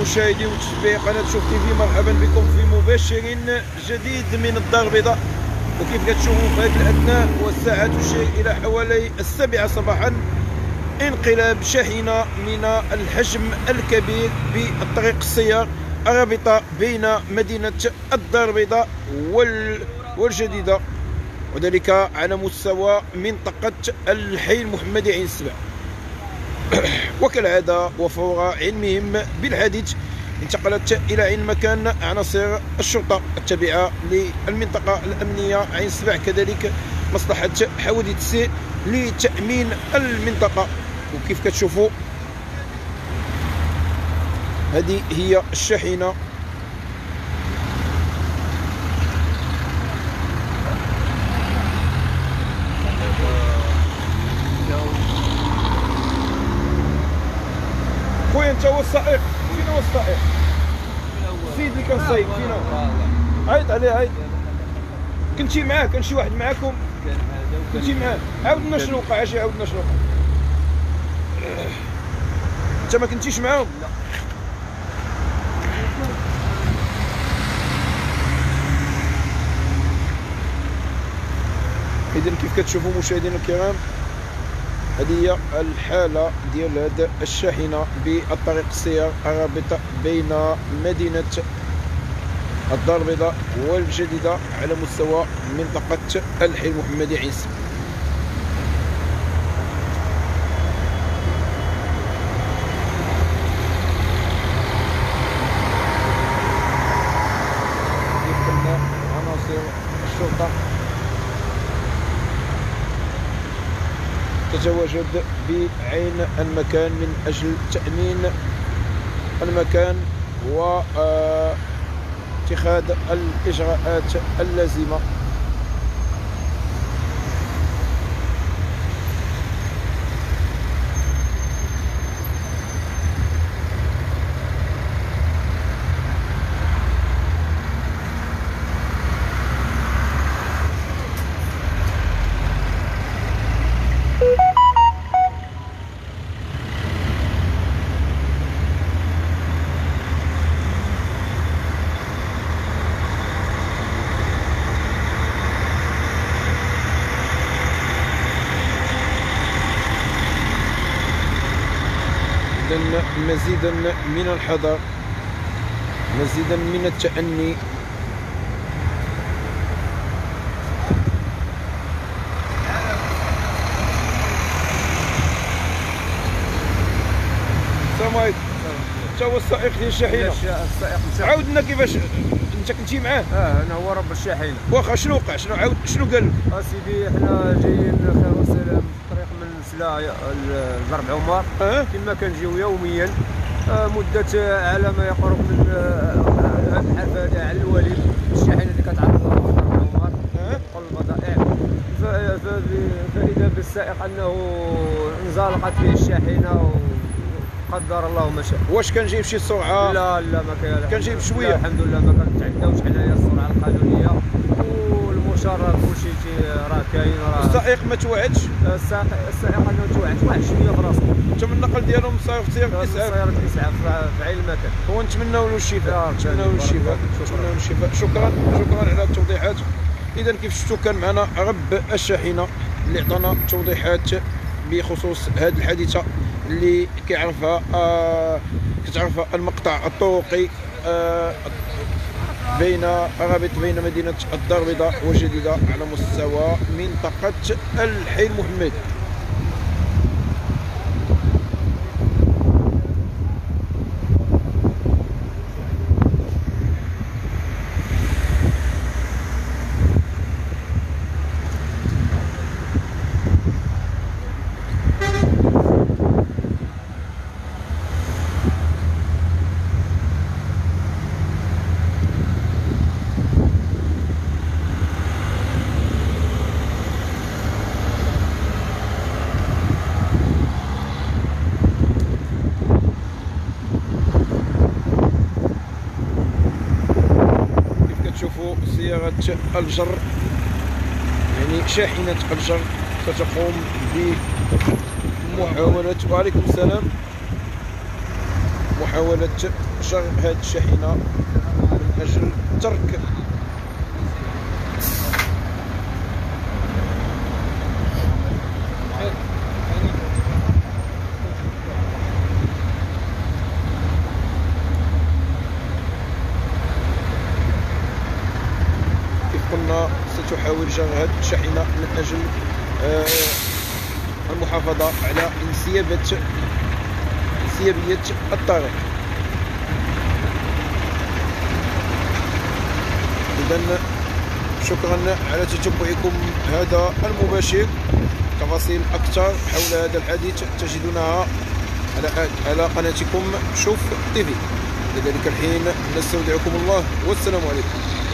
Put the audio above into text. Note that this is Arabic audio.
مشاهدي ومتابعي قناة شوف تيفي، مرحبا بكم في مباشر جديد من الدار البيضاء. وكيف كتشوفوا في هذه الاثناء والساعة تشير الى حوالي 7 صباحا انقلاب شاحنة من الحجم الكبير بالطريق السيار الرابطة بين مدينة الدار البيضاء والجديدة، وذلك على مستوى منطقة الحي المحمدي عين السبع. وكالعادة وفور علمهم بالحادث انتقلت إلى عين مكان عناصر الشرطة التابعة للمنطقة الأمنية عين السبع، كذلك مصلحة حوادث السير لتأمين المنطقة. وكيف كتشوفوا هذه هي الشاحنة خويا. انت هو السائق؟ فين هو السائق؟ السيد اللي كان سايق فين هو؟ عيط عليه عيط. كنتي معاه؟ كان شي واحد معاكم؟ كنتي معاه؟ عاودنا شنو وقع، اجي عاودنا شنو وقع. انت ما كنتيش معاهم؟ لا. اذا كيف كتشوفوا مشاهدينا الكرام، هذه هي الحالة ديال هذه الشاحنة بالطريق السيار الرابطة بين مدينة الدار البيضاء والجديدة على مستوى منطقة الحي المحمدي عين السبع. يمكننا عناصر الشرطة تتواجد بعين المكان من أجل تأمين المكان واتخاذ الإجراءات اللازمة. مزيدا من الحذر، مزيدا من التأني. السلام عليكم. انت هو السائق ديال الشاحنة؟ السائق. عاودنا كيفاش انت كنتي معاه؟ انا هو رب الشاحنة. واخا شنو وقع؟ شنو عاود شنو قال لك؟ اسيدي حنا جايين خير وسلام في الطريق من سلا لضرب عمر، كما كنجيو يوميا مدة على ما يقرب من هذا الحال هذا على الوليد. الشاحنة اللي كتعرض لها في ضرب عمر قل البضائع، فإذا بالسائق أنه انزلقت فيه الشاحنة وقدر الله ما شاء. واش كان جايب شي سرعة؟ لا ما كان جايب شوية. الحمد لله ما كنتعداوش حنايا السرعة القانونية، والمشرف كلشي راه كاين. راه السائق ما توعدش؟ السائق انه توعد واحد شويه في راسو. انت من النقل ديالهم سيارة الاسعاف؟ سيارة الاسعاف في عين المكان. هو نتمناو له الشفاء، نتمناو له الشفاء، نتمناو له الشفاء. شكرا على التوضيحات. اذا كيف شفتوا كان معنا رب الشاحنة اللي عطانا توضيحات بخصوص هذه الحادثة اللي كتعرفها المقطع الطرقي بين مدينة الدار البيضاء والجديدة على مستوى منطقة الحي المحمدي. تشوفوا سيارة الجر، يعني شاحنة الجر ستقوم بمحاولة، وعليكم السلام، محاولة شغل هذه الشاحنة من أجل ترك قلنا ستحاول شغل هذه الشاحنة من أجل المحافظة على انسيابية الطريق. إذن شكرا على تتبعكم هذا المباشر. تفاصيل أكثر حول هذا الحديث تجدونها على قناتكم شوف تيفي. لذلك الحين نستودعكم الله والسلام عليكم.